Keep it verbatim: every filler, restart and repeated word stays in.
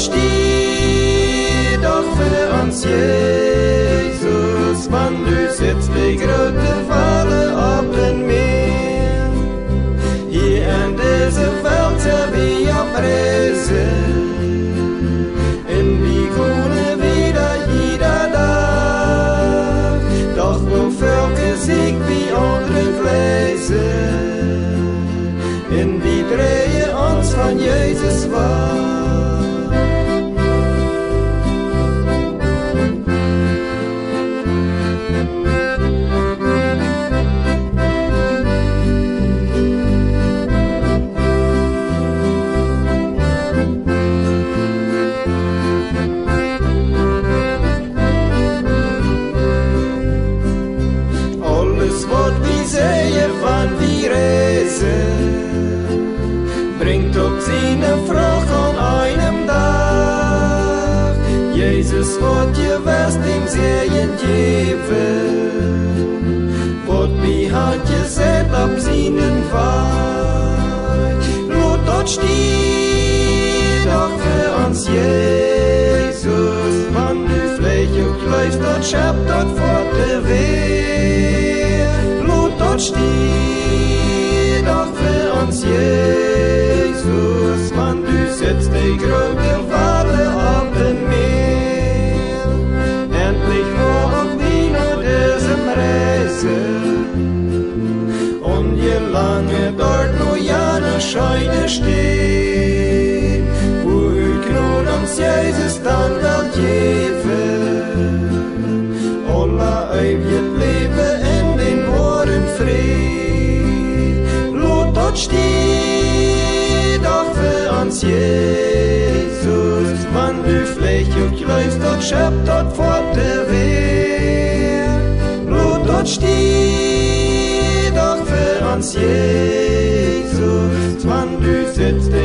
steht doch für uns Jesus, wann du sitzt die große Falle auf dem Meer. Hier in dieser Welt sind wir auf Reise, in die Krone wieder jeder Tag. Doch wo Völker sieg wie andere Gläser, in wie drehe uns von Jesus war. Bringt op seine Frucht an einem Tag. Jesus wird gewiss dem Segen geben, wird wie hat gesetzt auf seinen Weg. Lot dort steht doch für uns Jesus, wann du Fläche läufst, dort schabt dort vor der Wehr. Lot dort steht doch für uns Jesus, wann du sitzt die große Welle auf dem Meer. Endlich vor und wieder diesem Reise, und je lange dort nur jene Scheine steht, wo Gnade uns Jesus dann will geben, alle ewig Leben in den wahren Fried. Lot dort steht doch für uns Jesus, wann du Fläche läufst, dort schabt dort vor der Wehr. Lot dort steht doch für uns Jesus, wann du sitzt